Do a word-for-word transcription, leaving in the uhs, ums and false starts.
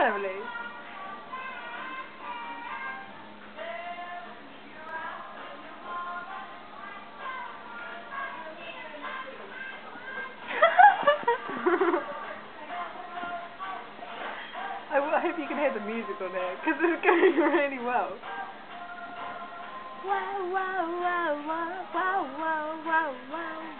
Emily. I, I hope you can hear the music on here, because it's going really well. Wow, wow, wow, wow, wow, wow, wow, wow.